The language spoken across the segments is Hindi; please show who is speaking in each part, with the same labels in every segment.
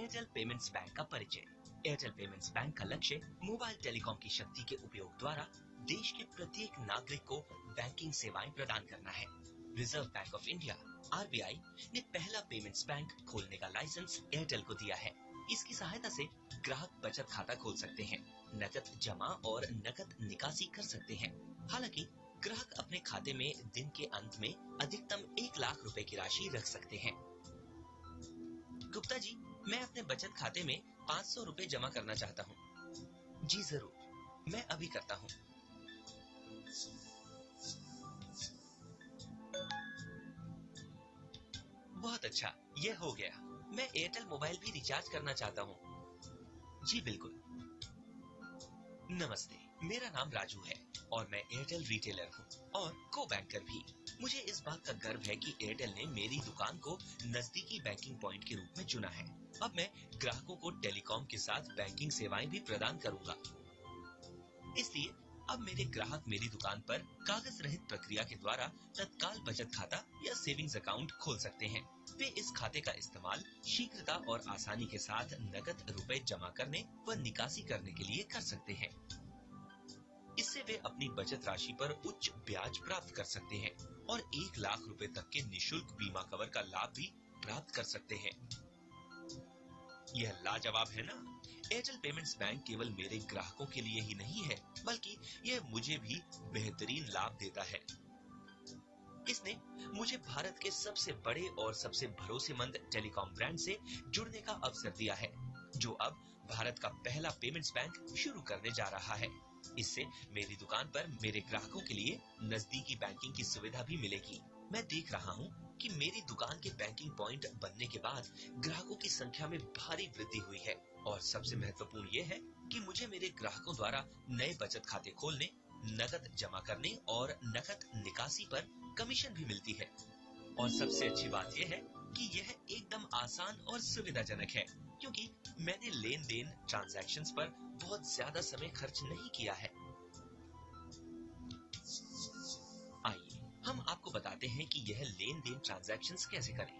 Speaker 1: एयरटेल पेमेंट्स बैंक का परिचय। एयरटेल पेमेंट्स बैंक का लक्ष्य मोबाइल टेलीकॉम की शक्ति के उपयोग द्वारा देश के प्रत्येक नागरिक को बैंकिंग सेवाएं प्रदान करना है। Reserve bank of India (RBI) ने पहला पेमेंट्स बैंक खोलने का लाइसेंस एयरटेल को दिया है। इसकी सहायता से ग्राहक बचत खाता खोल सकते हैं, नकद जमा और नकद निकासी कर सकते हैं। हालांकि ग्राहक अपने खाते में दिन के अंत में अधिकतम 1 लाख रुपए की राशि रख सकते हैं। गुप्ता जी, मैं अपने बचत खाते में 500 रुपए जमा करना चाहता हूँ। जी जरूर, मैं अभी करता हूँ। बहुत अच्छा, ये हो गया। मैं एयरटेल मोबाइल भी रिचार्ज करना चाहता हूँ। जी बिल्कुल। नमस्ते, मेरा नाम राजू है और मैं एयरटेल रिटेलर हूँ और को बैंकर भी। मुझे इस बात का गर्व है कि एयरटेल ने मेरी दुकान को नजदीकी बैंकिंग पॉइंट के रूप में चुना है। अब मैं ग्राहकों को टेलीकॉम के साथ बैंकिंग सेवाएं भी प्रदान करूंगा। इसलिए अब मेरे ग्राहक मेरी दुकान पर कागज रहित प्रक्रिया के द्वारा तत्काल बचत खाता या सेविंग्स अकाउंट खोल सकते हैं। वे इस खाते का इस्तेमाल शीघ्रता और आसानी के साथ नकद रुपए जमा करने व निकासी करने के लिए कर सकते हैं। इससे वे अपनी बचत राशि पर उच्च ब्याज प्राप्त कर सकते हैं और 1 लाख रुपए तक के निशुल्क बीमा कवर का लाभ भी प्राप्त कर सकते हैं। यह लाजवाब है ना? एयरटेल पेमेंट्स बैंक केवल मेरे ग्राहकों के लिए ही नहीं है, बल्कि यह मुझे भी बेहतरीन लाभ देता है। इसने मुझे भारत के सबसे बड़े और सबसे भरोसेमंद टेलीकॉम ब्रांड से जुड़ने का अवसर दिया है, जो अब भारत का पहला पेमेंट्स बैंक शुरू करने जा रहा है। इससे मेरी दुकान पर मेरे ग्राहकों के लिए नजदीकी बैंकिंग की सुविधा भी मिलेगी। मैं देख रहा हूँ कि मेरी दुकान के बैंकिंग पॉइंट बनने के बाद ग्राहकों की संख्या में भारी वृद्धि हुई है और सबसे महत्वपूर्ण ये है कि मुझे मेरे ग्राहकों द्वारा नए बचत खाते खोलने, नकद जमा करने और नकद निकासी पर कमीशन भी मिलती है। और सबसे अच्छी बात यह है कि यह एकदम आसान और सुविधाजनक है, क्योंकि मैंने लेन देन ट्रांजैक्शंस पर बहुत ज्यादा समय खर्च नहीं किया है। आइए हम आपको बताते हैं कि यह लेन देन ट्रांजैक्शंस कैसे करें।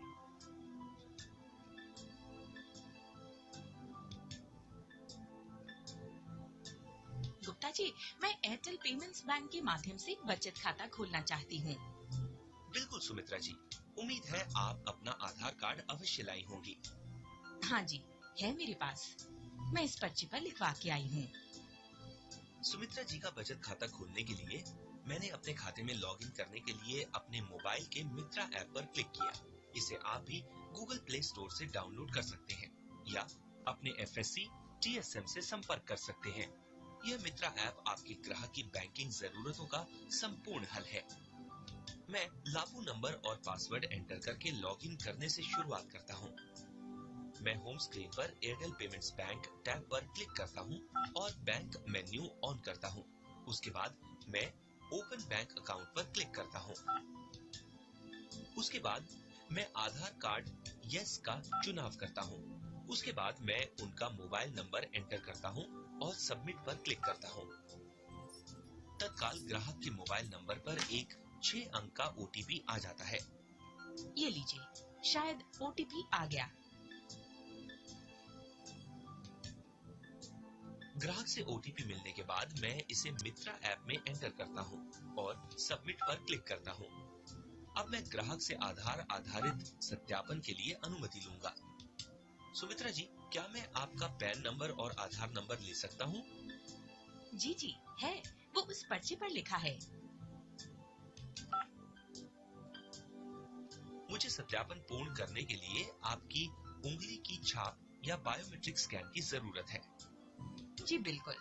Speaker 2: गुप्ता जी, मैं एयरटेल पेमेंट्स बैंक के माध्यम से बचत खाता खोलना चाहती हूँ।
Speaker 1: बिल्कुल सुमित्रा जी, उम्मीद है आप अपना आधार कार्ड अवश्य लाई होंगी।
Speaker 2: हाँ जी, है मेरे पास। मैं इस पर्ची पर लिखवा के आई हूँ।
Speaker 1: सुमित्रा जी का बचत खाता खोलने के लिए मैंने अपने खाते में लॉगिन करने के लिए अपने मोबाइल के मित्रा ऐप पर क्लिक किया। इसे आप भी गूगल प्ले स्टोर से डाउनलोड कर सकते हैं या अपने FSC TSM से संपर्क कर सकते हैं। यह मित्रा ऐप आपके ग्राहक की बैंकिंग जरूरतों का संपूर्ण हल है। मैं लाभू नंबर और पासवर्ड एंटर करके लॉगिन करने से शुरुआत करता हूँ। मैं होम स्क्रीन पर एयरटेल पेमेंट्स बैंक टैब पर क्लिक करता हूँ और बैंक मेन्यू ऑन करता हूँ। उसके बाद मैं ओपन बैंक अकाउंट पर क्लिक करता हूँ। उसके बाद मैं आधार कार्ड यस का चुनाव करता हूँ। उसके बाद मैं उनका मोबाइल नंबर एंटर करता हूँ और सबमिट पर क्लिक करता हूँ। तत्काल ग्राहक के मोबाइल नंबर पर एक 6 अंक का OTP आ जाता है।
Speaker 2: ये लीजिए, शायद OTP आ गया।
Speaker 1: ग्राहक से OTP मिलने के बाद मैं इसे मित्रा ऐप में एंटर करता हूँ और सबमिट पर क्लिक करता हूँ। अब मैं ग्राहक से आधार आधारित सत्यापन के लिए अनुमति लूंगा। सुमित्रा जी, क्या मैं आपका पैन नंबर और आधार नंबर ले सकता हूँ?
Speaker 2: जी जी, है, वो उस पर्चे पर लिखा है।
Speaker 1: मुझे सत्यापन पूर्ण करने के लिए आपकी उंगली की छाप या बायोमेट्रिक स्कैन की जरूरत है।
Speaker 2: जी बिल्कुल।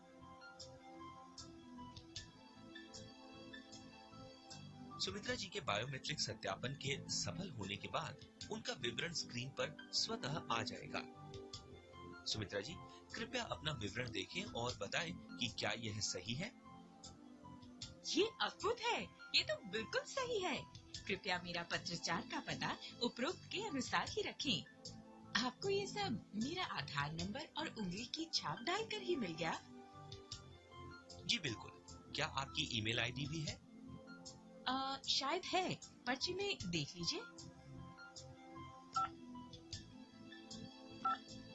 Speaker 1: सुमित्रा जी के बायोमेट्रिक सत्यापन के सफल होने के बाद उनका विवरण स्क्रीन पर स्वतः आ जाएगा। सुमित्रा जी, कृपया अपना विवरण देखें और बताएं कि क्या यह सही है।
Speaker 2: ये अद्भुत है, ये तो बिल्कुल सही है। कृपया मेरा पत्राचार का पता उपरोक्त के अनुसार ही रखें। आपको ये सब मेरा आधार नंबर और उंगली की छाप डालकर ही मिल गया?
Speaker 1: जी बिल्कुल। क्या आपकी ईमेल आईडी भी है?
Speaker 2: शायद है, पर्ची में देख लीजिए।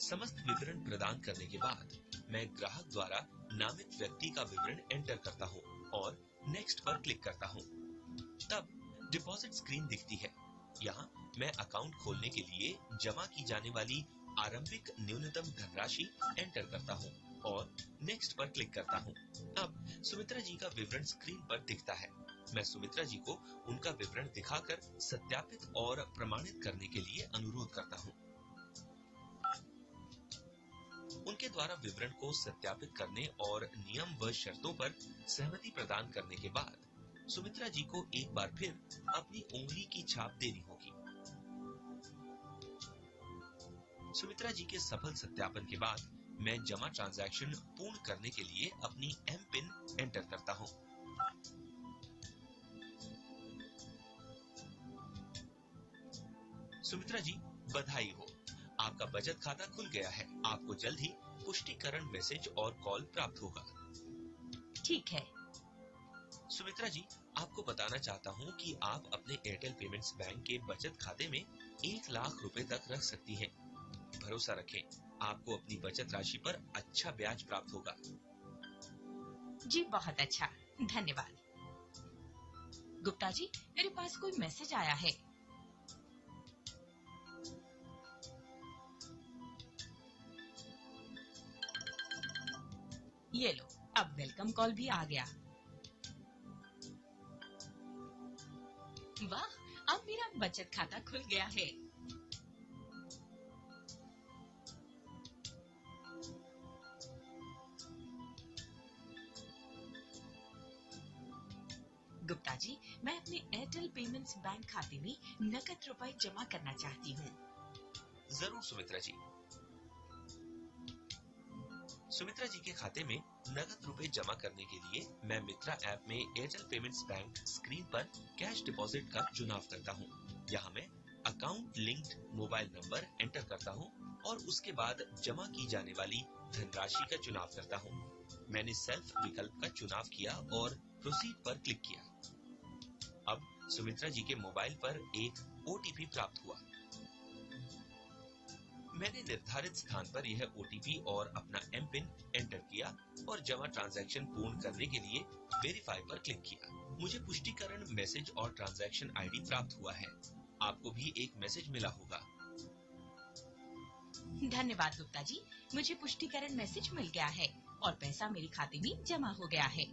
Speaker 1: समस्त विवरण प्रदान करने के बाद मैं ग्राहक द्वारा नामित व्यक्ति का विवरण एंटर करता हूँ और नेक्स्ट पर क्लिक करता हूँ। तब डिपॉजिट स्क्रीन दिखती है। यहाँ मैं अकाउंट खोलने के लिए जमा की जाने वाली आरंभिक न्यूनतम धनराशि एंटर करता हूँ और नेक्स्ट पर क्लिक करता हूँ। अब सुमित्रा जी का विवरण स्क्रीन पर दिखता है। मैं सुमित्रा जी को उनका विवरण दिखाकर सत्यापित और प्रमाणित करने के लिए अनुरोध करता हूँ। उनके द्वारा विवरण को सत्यापित करने और नियम व शर्तों पर सहमति प्रदान करने के बाद सुमित्रा जी को एक बार फिर अपनी उंगली की छाप देनी होगी। सुमित्रा जी के सफल सत्यापन के बाद मैं जमा ट्रांजैक्शन पूर्ण करने के लिए अपनी एम पिन एंटर करता हूँ। सुमित्रा जी, बधाई हो, आपका बचत खाता खुल गया है। आपको जल्द ही पुष्टिकरण मैसेज और कॉल प्राप्त होगा।
Speaker 2: ठीक है।
Speaker 1: सुमित्रा जी, आपको बताना चाहता हूँ कि आप अपने एयरटेल पेमेंट्स बैंक के बचत खाते में 1 लाख रुपए तक रख सकती हैं। भरोसा रखें, आपको अपनी बचत राशि पर अच्छा ब्याज प्राप्त होगा।
Speaker 2: जी बहुत अच्छा, धन्यवाद। गुप्ता जी, मेरे पास कोई मैसेज आया है। ये लो, अब वेलकम कॉल भी आ गया। वाह, अब मेरा बचत खाता खुल गया है। गुप्ता जी, मैं अपने एयरटेल पेमेंट्स बैंक खाते में नकद रुपए जमा करना चाहती हूँ।
Speaker 1: जरूर सुमित्रा जी। सुमित्रा जी के खाते में नकद रुपए जमा करने के लिए मैं मित्रा ऐप में एयरटेल पेमेंट्स बैंक स्क्रीन पर कैश डिपॉजिट का चुनाव करता हूँ। यहाँ मैं account linked mobile number enter करता हूँ और उसके बाद जमा की जाने वाली धनराशि का चुनाव करता हूँ। मैंने सेल्फ विकल्प का चुनाव किया और प्रोसीड पर क्लिक किया। अब सुमित्रा जी के मोबाइल पर एक ओटीपी प्राप्त हुआ। मैंने निर्धारित स्थान पर यह ओटीपी और अपना एम पिन एंटर किया और जमा ट्रांजैक्शन पूर्ण करने के लिए वेरीफाई पर क्लिक किया। मुझे पुष्टिकरण मैसेज और ट्रांजैक्शन आईडी प्राप्त हुआ है। आपको भी एक मैसेज मिला होगा।
Speaker 2: धन्यवाद गुप्ता जी, मुझे पुष्टिकरण मैसेज मिल गया है और पैसा मेरे खाते में जमा हो गया है।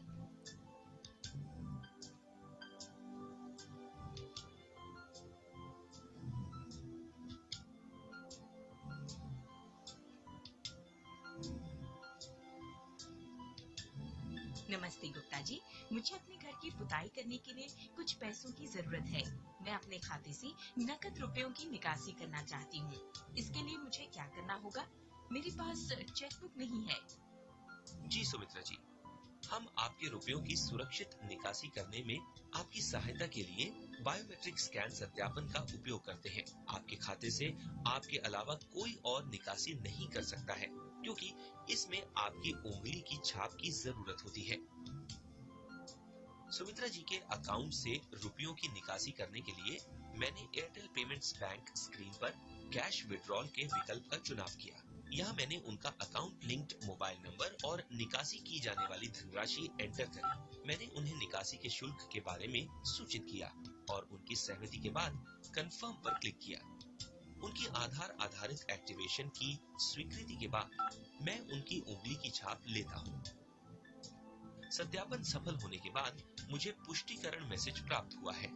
Speaker 2: नमस्ते गुप्ता जी, मुझे अपने घर की पुताई करने के लिए कुछ पैसों की जरूरत है। मैं अपने खाते से नकद रुपयों की निकासी करना चाहती हूँ। इसके लिए मुझे क्या करना होगा? मेरे पास चेकबुक नहीं है।
Speaker 1: जी सुमित्रा जी, हम आपके रुपयों की सुरक्षित निकासी करने में आपकी सहायता के लिए बायोमेट्रिक स्कैन सत्यापन का उपयोग करते हैं। आपके खाते से आपके अलावा कोई और निकासी नहीं कर सकता है, क्योंकि इसमें आपकी उंगली की छाप की जरूरत होती है। सुमित्रा जी के अकाउंट से रुपयों की निकासी करने के लिए मैंने एयरटेल पेमेंट्स बैंक स्क्रीन पर कैश विड्रॉल के विकल्प का चुनाव किया। यहाँ मैंने उनका अकाउंट लिंक्ड मोबाइल नंबर और निकासी की जाने वाली धनराशि एंटर करी। मैंने उन्हें निकासी के शुल्क के बारे में सूचित किया और उनकी सहमति के बाद कंफर्म पर क्लिक किया। उनकी आधार आधारित एक्टिवेशन की स्वीकृति के बाद मैं उनकी उंगली की छाप लेता हूँ। सत्यापन सफल होने के बाद मुझे पुष्टिकरण मैसेज प्राप्त हुआ है।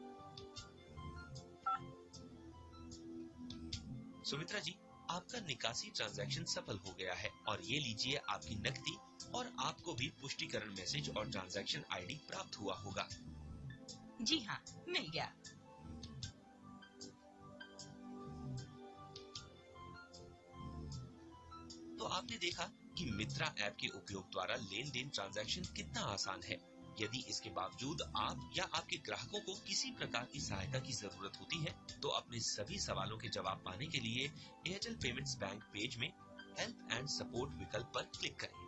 Speaker 1: सुमित्रा जी, आपका निकासी ट्रांजैक्शन सफल हो गया है और ये लीजिए आपकी नकदी, और आपको भी पुष्टिकरण मैसेज और ट्रांजैक्शन आईडी प्राप्त हुआ होगा।
Speaker 2: जी हाँ, मिल गया।
Speaker 1: तो आपने देखा कि मित्रा ऐप के उपयोग द्वारा लेन देन ट्रांजैक्शन कितना आसान है। यदि इसके बावजूद आप या आपके ग्राहकों को किसी प्रकार की सहायता की जरूरत होती है, तो अपने सभी सवालों के जवाब पाने के लिए एयरटेल पेमेंट्स बैंक पेज में हेल्प एंड सपोर्ट विकल्प पर क्लिक करें।